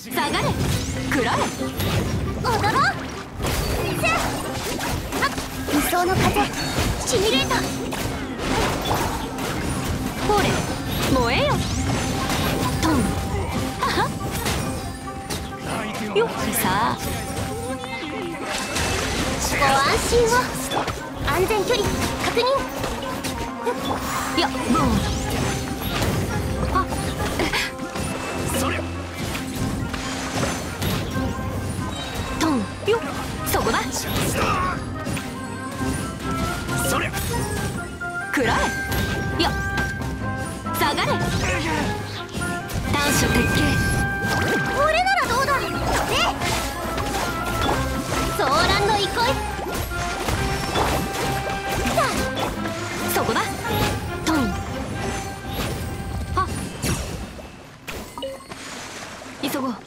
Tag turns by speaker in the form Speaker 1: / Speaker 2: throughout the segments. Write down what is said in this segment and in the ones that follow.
Speaker 1: 下がれ食らえ
Speaker 2: 踊ろう。せっ理想の風シミュレーター。
Speaker 1: ほれ燃えよトンははよっさあ
Speaker 2: ご安心を。安全距離確認。
Speaker 1: やボンあ
Speaker 3: そりゃ
Speaker 1: トンよそこだ
Speaker 3: そりゃ
Speaker 1: 食らえや下がれ短所鉄拳
Speaker 2: これならどうだ。ソーランの憩い。
Speaker 1: そこだトンは急ごう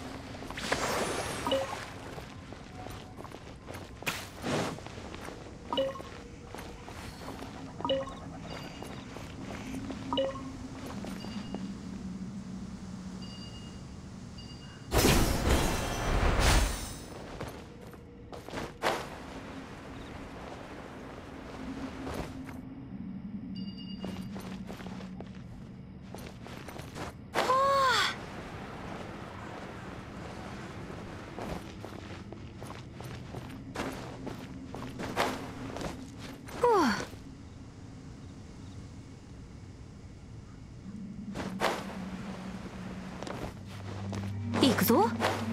Speaker 1: 行くぞ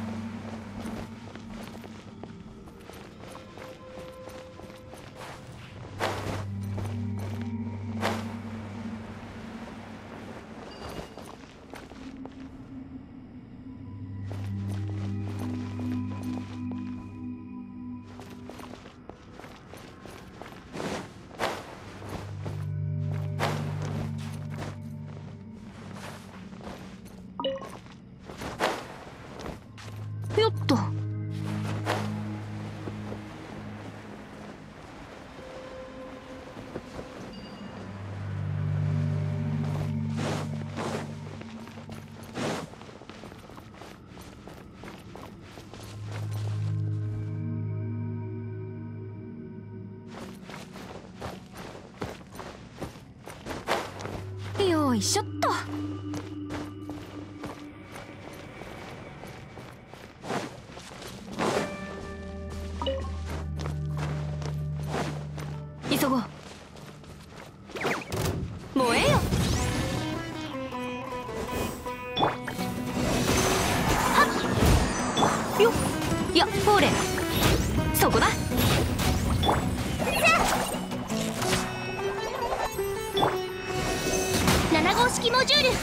Speaker 1: よっとよいしょっと急ごう燃えよはっよっやほれそこだ
Speaker 2: 7号式モジュール。へ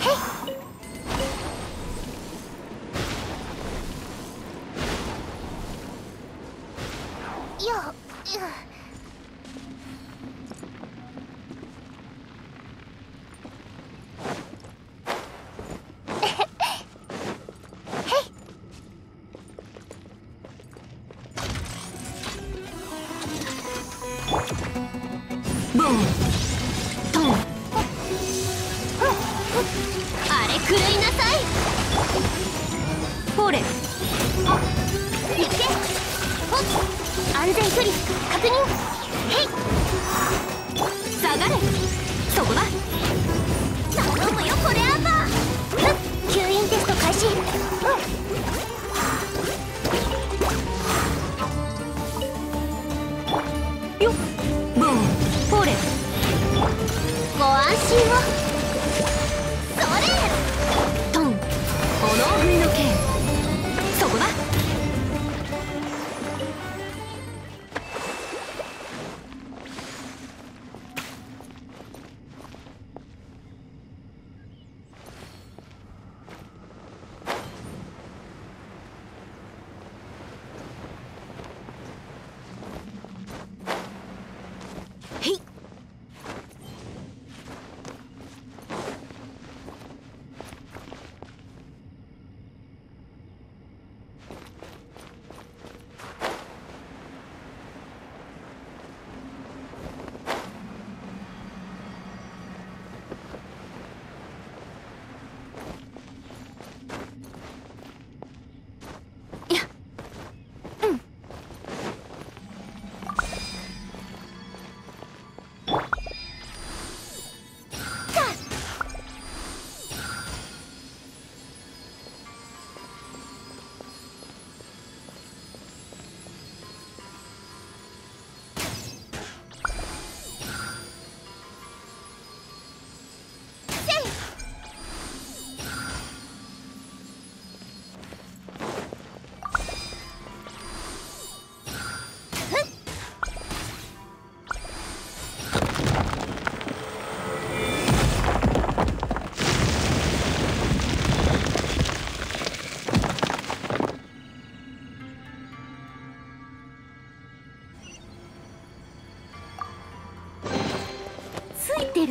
Speaker 2: い。よ
Speaker 1: ボントン
Speaker 2: あれ狂いなさい。
Speaker 1: ほれ
Speaker 2: 行け。ほっ安全距離確認。へい。
Speaker 1: 下がれそこだ
Speaker 2: 頼むよこれアンバー。吸引テスト開始。
Speaker 1: よっボンほれ
Speaker 2: ご安心を。それ。
Speaker 1: トン炎食いの剣そこだ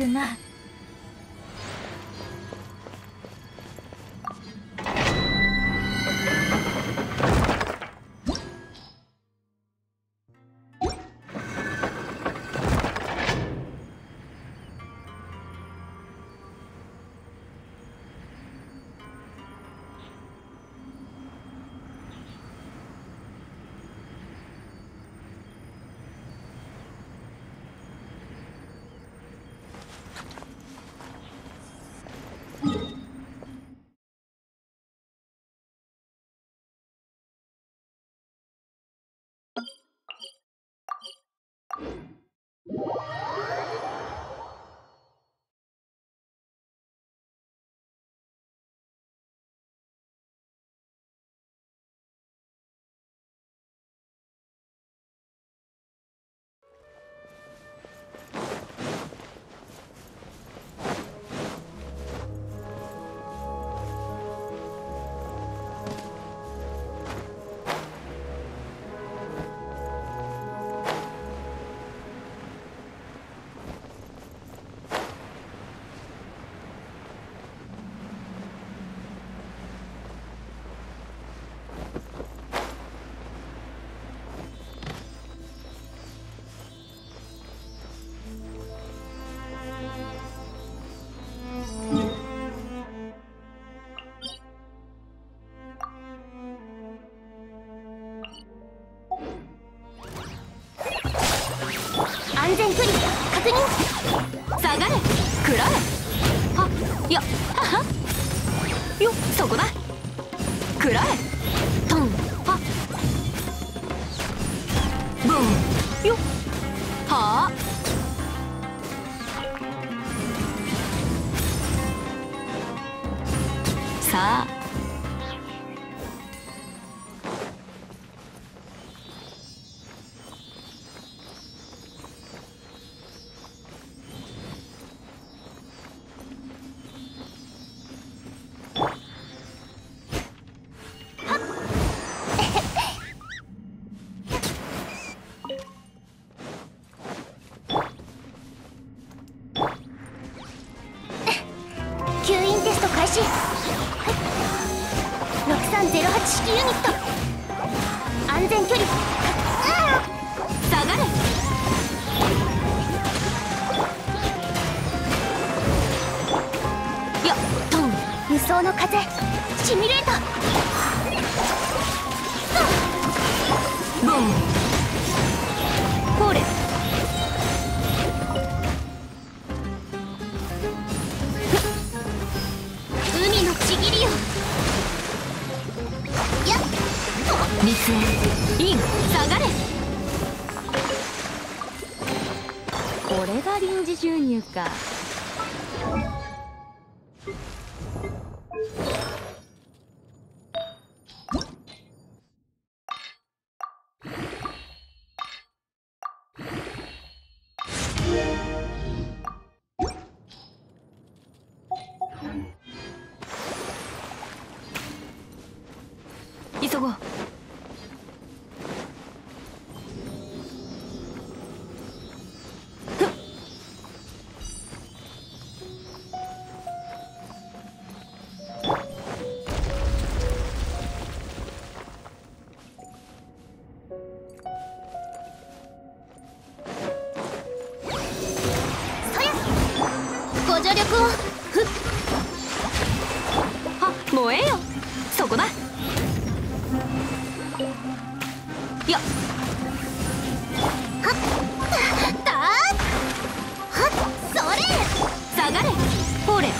Speaker 1: るな。
Speaker 2: 安全距離確認。
Speaker 1: 下がれ、食らえ。はっよははよ、そこだ。食らえ。トンはっブンよはあ。さあ
Speaker 2: 吸引テスト開始。6308式ユニット安全距離。
Speaker 1: 下がれ。よっトン
Speaker 2: 無双の風シミュレート。
Speaker 1: ボンこれ
Speaker 2: 海のちぎりよ。やっと
Speaker 1: 立縁イン下がれ。これが臨時収入か。急ごう。
Speaker 2: そやご助力を。ふっ
Speaker 1: は燃えよ、そこだ。よっ
Speaker 2: はっだーはっそれ。
Speaker 1: 下がれ。ほれ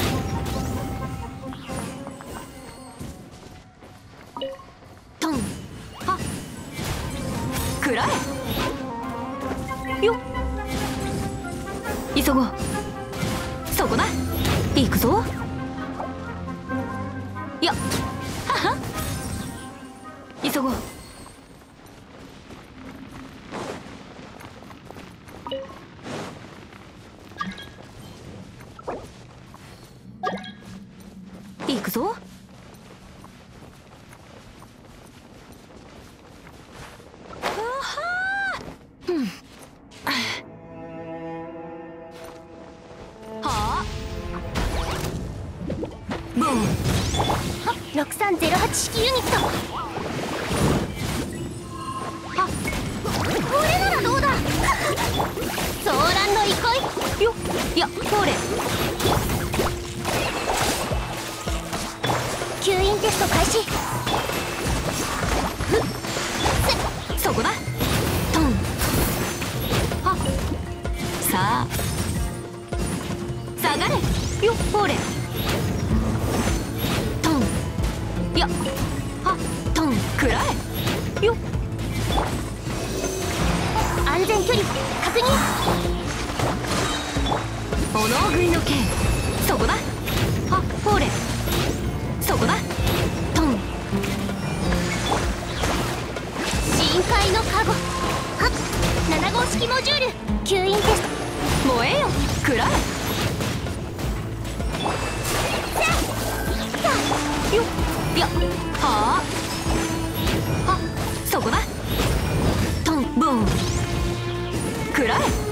Speaker 1: トンはっ食らえ。よっ急ごう。そこだ。行くぞ。よっはは急ごう。行くぞ。あはー、うん、
Speaker 2: 6308式ユニット。これならどうだ。ソーランの憩い
Speaker 1: よいやこれ
Speaker 2: 吸引テスト開始。
Speaker 1: そこだトンはっさあ下がれよほれトンやはっトンくらえよ
Speaker 2: 安全距離確認。
Speaker 1: 炎食いの剣そこだはっほれそこだトン
Speaker 2: 深海のカゴ。はっ7号式モジュール吸引テスト。
Speaker 1: 燃えよくらえよいやはあはっそこだトンボンくらえ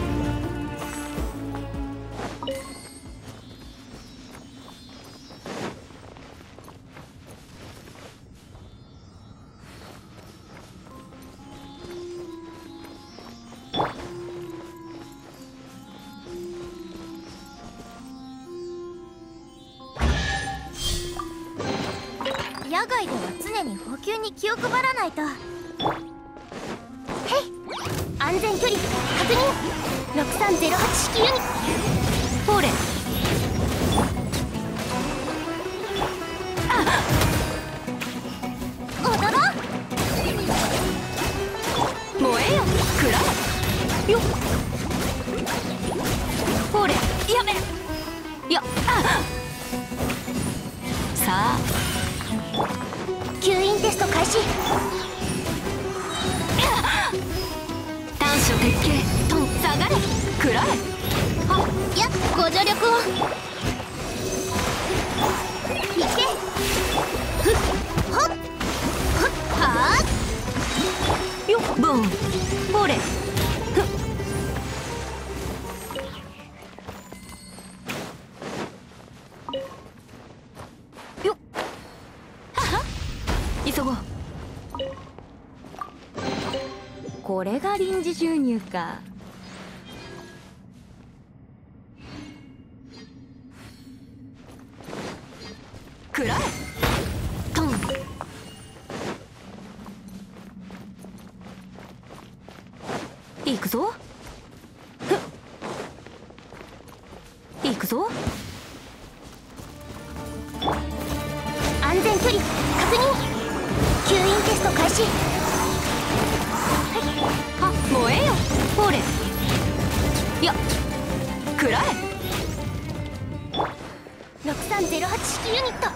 Speaker 2: 野外では常に補給に気を配らないと。へい安全距離確認。6308式ユニット。
Speaker 1: ほれ
Speaker 2: 踊ろう。
Speaker 1: 燃えよくらえよほれやめやさあ
Speaker 2: 吸引テスト開始。
Speaker 1: 短所鉄拳トン下がれくらえはっ
Speaker 2: いやご助力を。いけふっほっほっはー
Speaker 1: よボンほれふっよっはは急ごうこれが臨時注入かくらえトン行くぞふっ行くぞ
Speaker 2: 安全距離確認。吸引テスト開始。
Speaker 1: は燃えよほれやくらえ
Speaker 2: 6308式ユニット。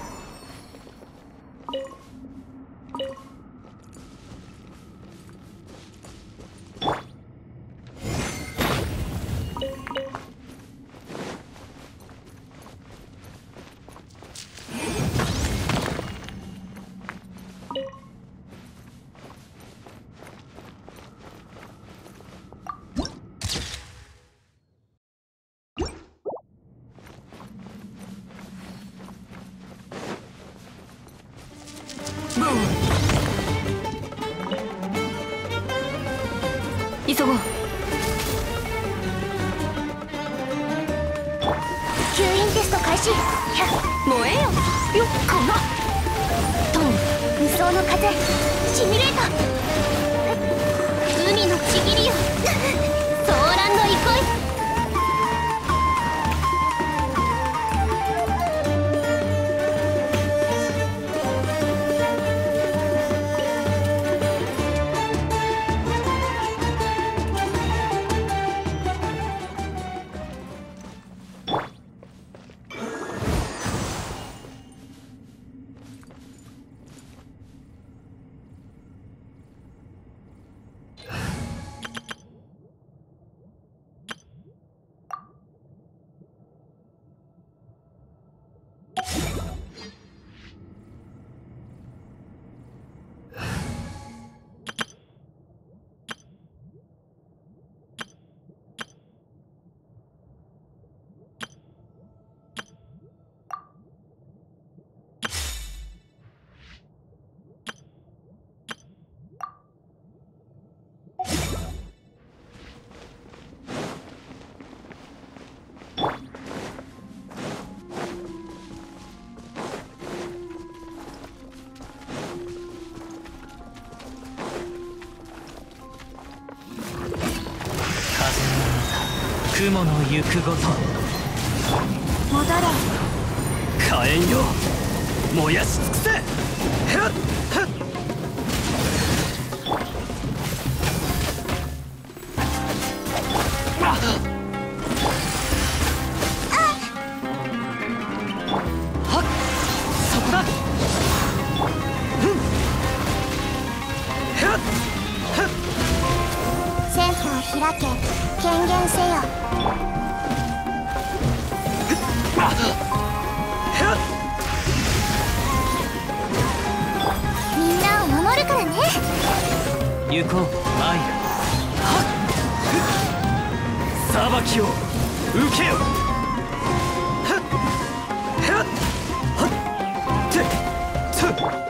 Speaker 1: ボン急ごう
Speaker 2: 吸引テスト開始。
Speaker 1: 燃えよよこのトン
Speaker 2: 無双の風シミュレート。海のちぎりよソーランの憩い。
Speaker 3: 雲の行くごと
Speaker 2: 戻れ。
Speaker 3: 火炎よ燃やし尽くせ。へっへっ。あっはっそこだ。うんへっへっ。
Speaker 2: 政府を開け、権限せよ。
Speaker 3: あっへっ。
Speaker 2: みんなを守るからね。
Speaker 3: 行こうアイラ。はっ裁きを受けよ。はっはっはってつ。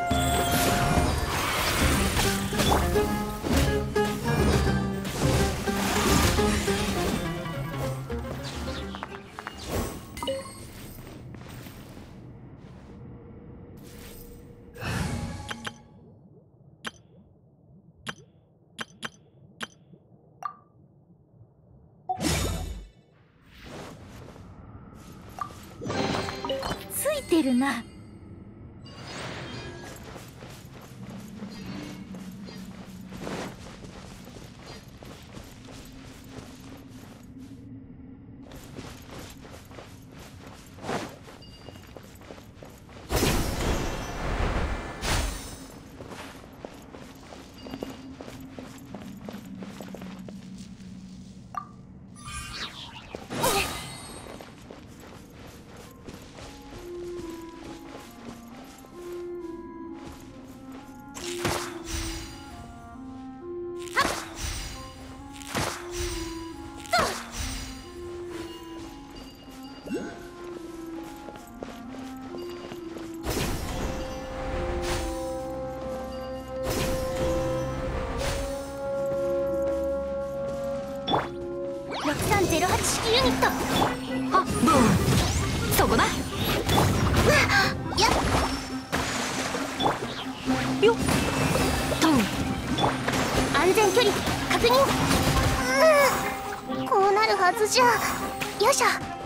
Speaker 1: ついてるな。
Speaker 2: 6308式ユニット。
Speaker 1: あ、ブーン。そこだ。
Speaker 2: やっ
Speaker 1: よっトン。
Speaker 2: 安全距離確認。こうなるはずじゃ。よいしょ。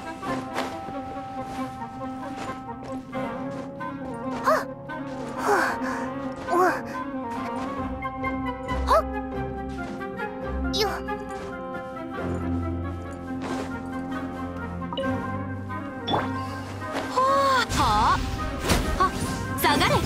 Speaker 2: はっはっよっ。
Speaker 1: はあはっ下がれ。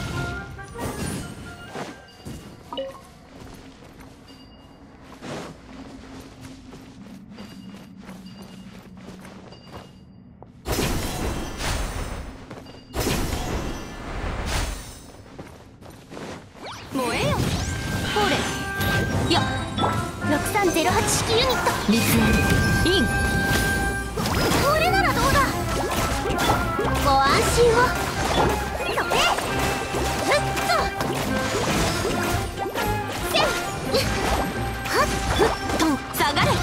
Speaker 1: 燃えよほれ。よっ
Speaker 2: 6308式ユニット。
Speaker 1: 立縁イン。
Speaker 2: これならどうだ。ご安心を。それふっとせんはっ
Speaker 1: トン下がれ。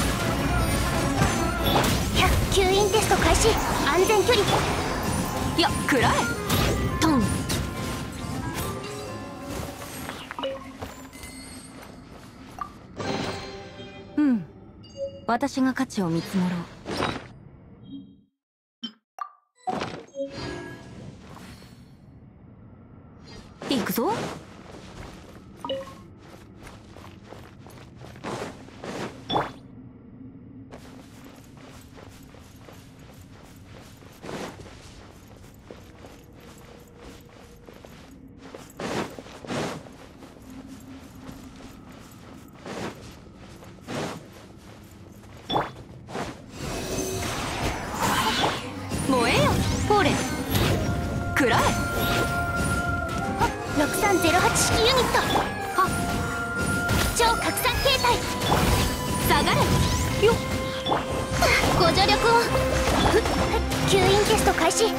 Speaker 2: 吸引テスト開始。安全距離。
Speaker 1: よっ食らえトン。うん、私が価値を見積もろう。行くぞ。燃えよほれ食らえ。
Speaker 2: 6308式ユニット。
Speaker 1: はっ
Speaker 2: 超拡散形態。
Speaker 1: 下がれよっ。
Speaker 2: ご助力を。吸引テスト開始。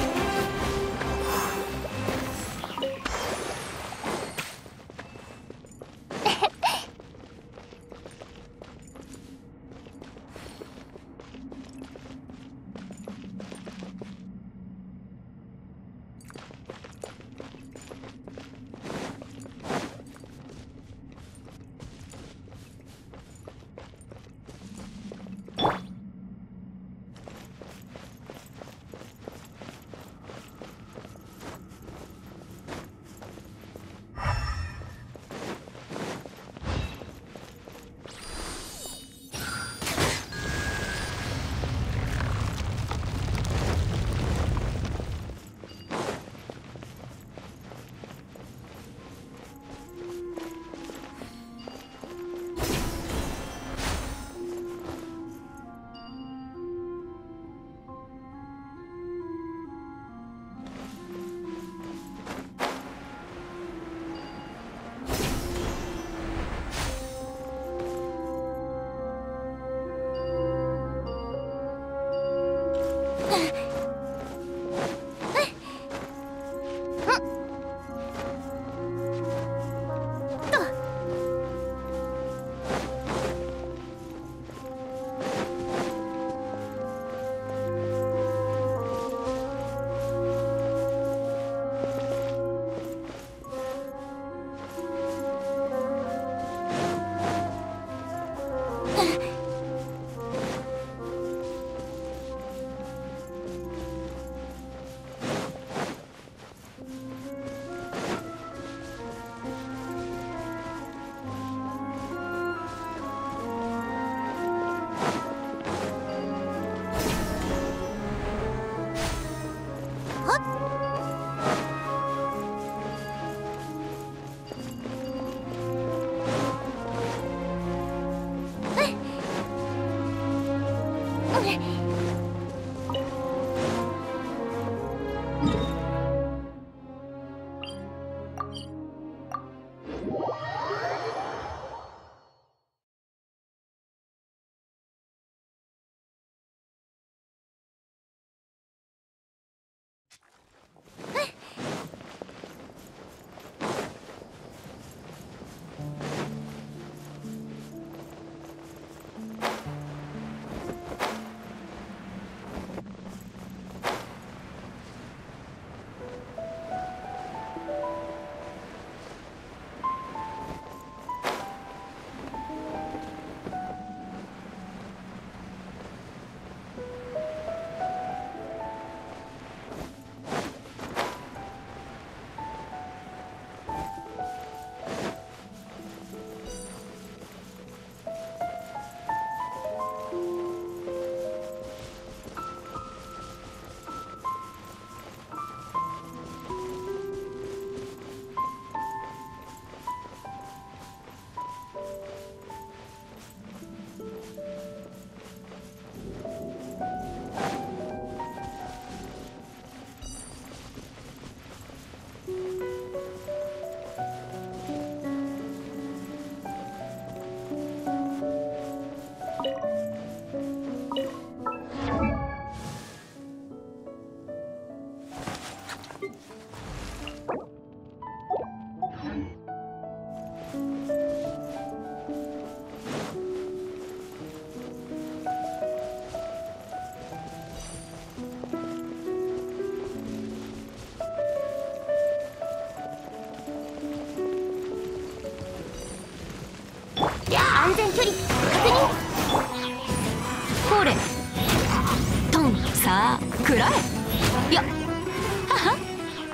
Speaker 2: 安全距離確認。
Speaker 1: これトンさあ食らえよっはは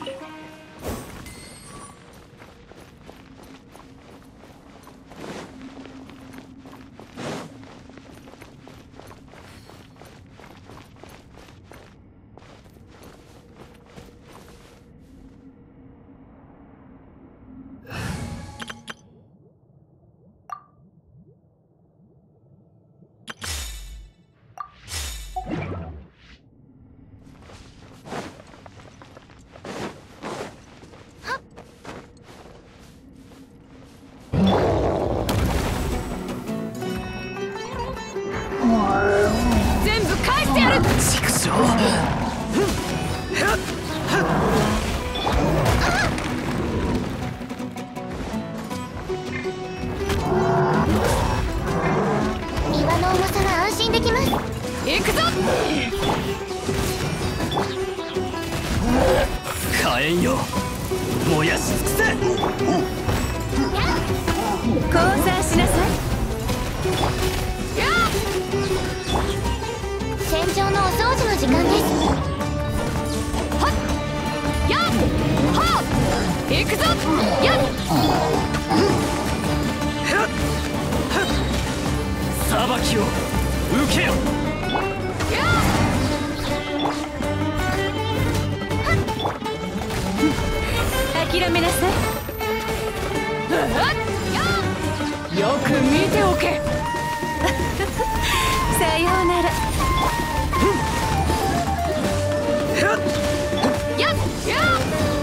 Speaker 1: 全部返してやる。
Speaker 3: 畜生。
Speaker 2: 岩の重さが安心できます。
Speaker 1: 行くぞ。
Speaker 3: 火炎よ、燃やし尽くせ。
Speaker 1: 降参しなさい。
Speaker 2: 戦場のお掃除の時間です。
Speaker 1: はっやっはっ行くぞやっ
Speaker 3: 裁きを受けよ。
Speaker 1: 諦めなさい。よく見ておけ。さようなら。やっやっ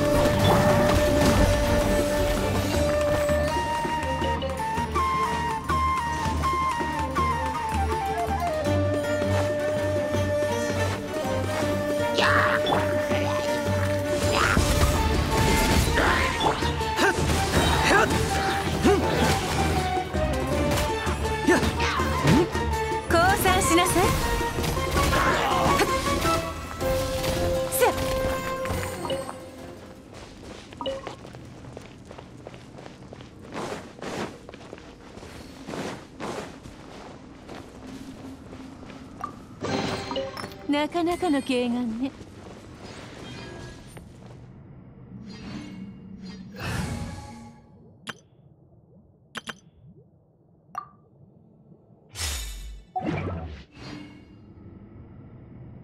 Speaker 1: 降参しなさい。なかなかの慶願ね。